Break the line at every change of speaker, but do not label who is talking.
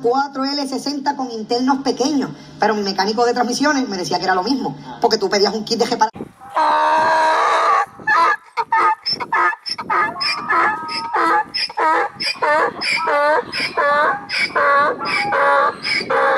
4L60 con internos pequeños, pero mi mecánico de transmisiones me decía que era lo mismo, porque tú pedías un kit de G para...